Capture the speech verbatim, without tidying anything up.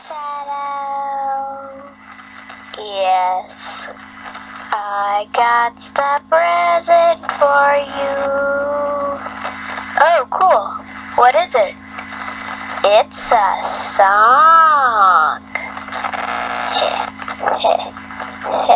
Shadow. Yes, I got the present for you. Oh, cool. What is it? It's a song.